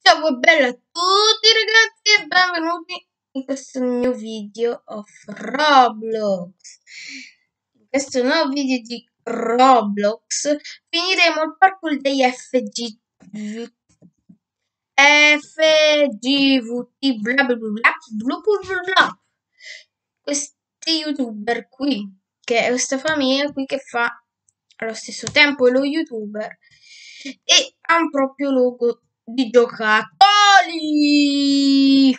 Ciao e bella a tutti ragazzi e benvenuti in questo nuovo video of Roblox. In questo nuovo video di Roblox finiremo il parkour degli FGVT bla bla bla bla bla bla. Questi youtuber qui, che è questa famiglia qui che fa allo stesso tempo lo youtuber e ha un proprio logo di giocattoli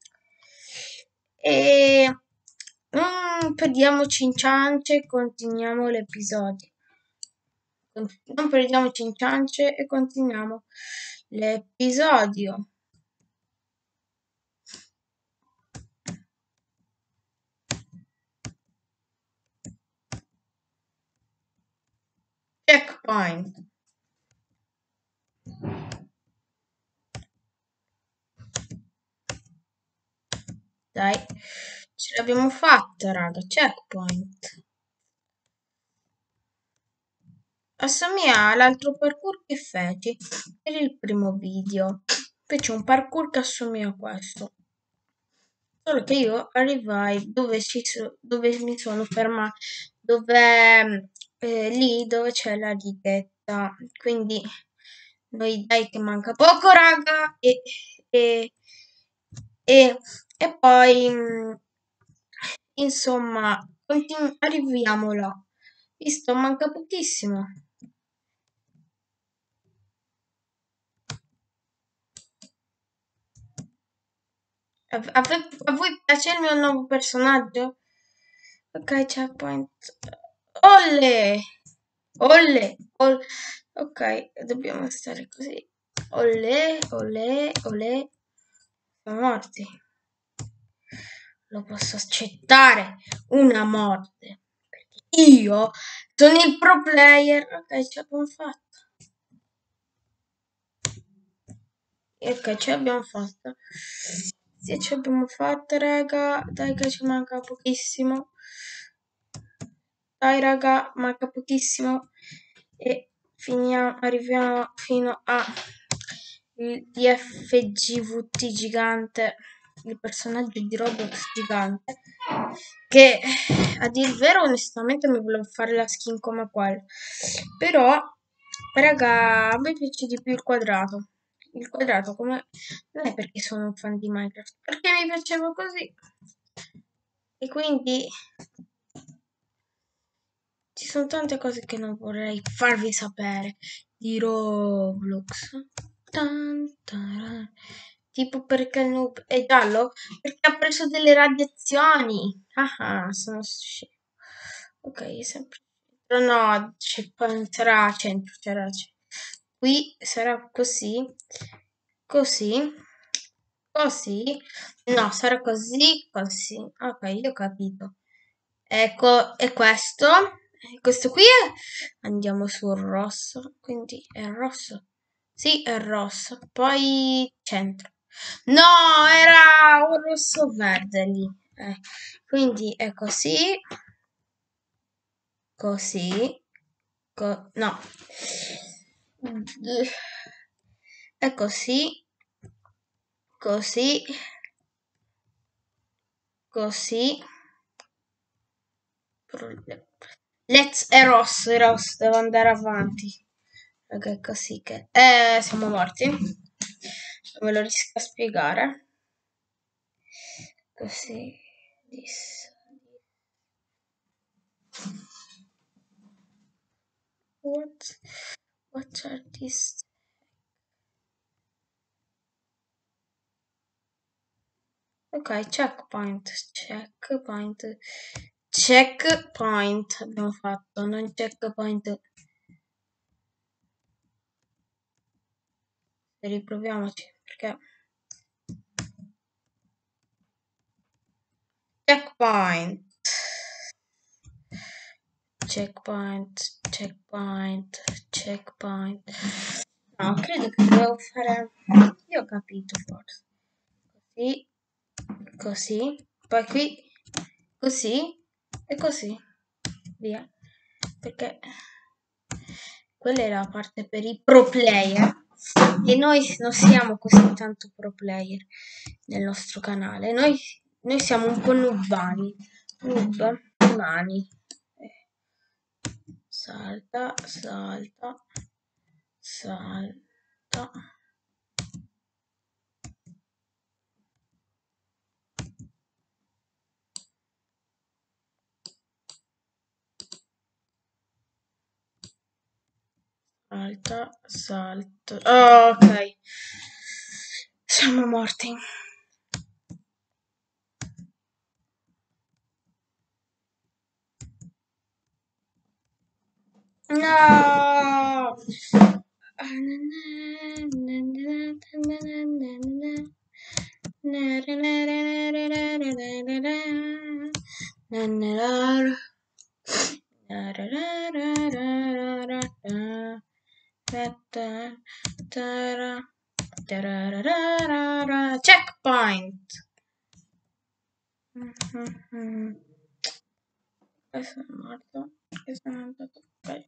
e non perdiamoci in ciance e continuiamo l'episodio. Non perdiamoci in ciance e continuiamo l'episodio. Checkpoint. Dai, ce l'abbiamo fatta, raga. Checkpoint. Assomiglia all'altro parkour che feci per il primo video. Feci un parkour che assomiglia a questo. Solo che io arrivai dove mi sono fermata, dove lì dove c'è la righetta. Quindi noi dai che manca poco, raga, e, e poi insomma arriviamo là. Visto, manca pochissimo. A voi piace il mio nuovo personaggio? Ok, checkpoint. Olle! Olle! Ok, dobbiamo stare così. Olle, olle, olle. Siamo morti. Lo posso accettare. Una morte. Perché io sono il pro player. Ok, ce l'abbiamo fatta. Ok, ce l'abbiamo fatta. Sì, ce l'abbiamo fatta, raga. Dai che ci manca pochissimo. Dai, raga, manca pochissimo. E arriviamo fino a di FGVT gigante, il personaggio di Roblox gigante, che a dir il vero onestamente mi volevo fare la skin come quella, però raga a me piace di più il quadrato come non è perché sono un fan di Minecraft, perché mi piaceva così e quindi ci sono tante cose che non vorrei farvi sapere di Roblox. Tipo perché il noob è giallo? Perché ha preso delle radiazioni. Ah, sono scemo. Ok, sempre. Però no, sarà a centro, qui sarà così, così, così. No, sarà così, così. Ok, io ho capito. Ecco, e questo? Questo qui è... Andiamo sul rosso, quindi è rosso. Sì, è rosso. Poi centro. No, era un rosso verde lì. Quindi è così, così, no. È così, così, così. È rosso, devo andare avanti. Ok, così che... siamo morti. Non me lo riesco a spiegare. Così. This. What are these? Ok, checkpoint abbiamo fatto, non checkpoint. Riproviamoci, perché checkpoint, checkpoint. No, credo che devo fare... Io ho capito forse. Così, così, poi qui, così e così. Via. Perché quella è la parte per i pro player. E noi non siamo così tanto pro player nel nostro canale. Noi siamo un po' nubbani. Noob, mani. Salta, salta, salta. Salta, salto. Oh, ok. Siamo morti. No! Checkpoint. Questo è morto. Questo è andato. Ok.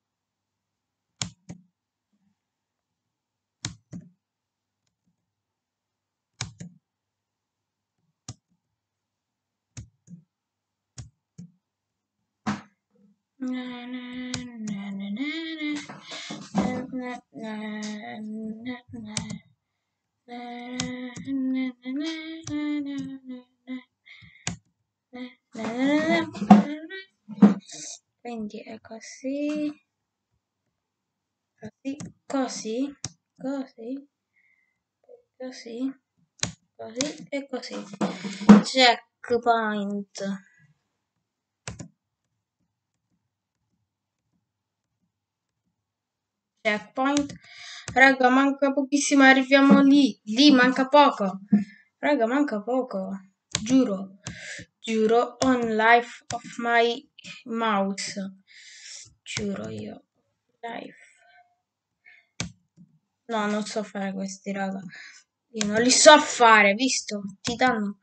Quindi è così, così, così, così, così, così e così. Checkpoint. Checkpoint. Raga, manca pochissimo, arriviamo lì. Lì manca poco. Raga, manca poco. Giuro. Giuro on life of my mouse. Giuro io. Life. No, non so fare questi, raga. Io non li so fare, visto? Ti danno.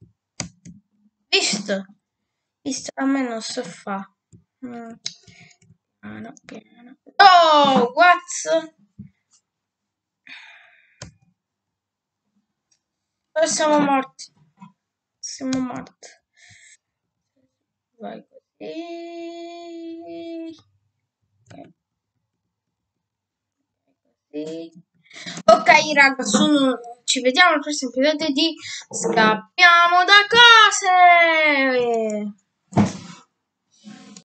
Visto? Visto? A me non so fare. Piano, piano. Oh, what? Siamo morti. Siamo morti. Vai così. Così. Ok, raga, ci vediamo al prossimo episodio di Scappiamo da cose.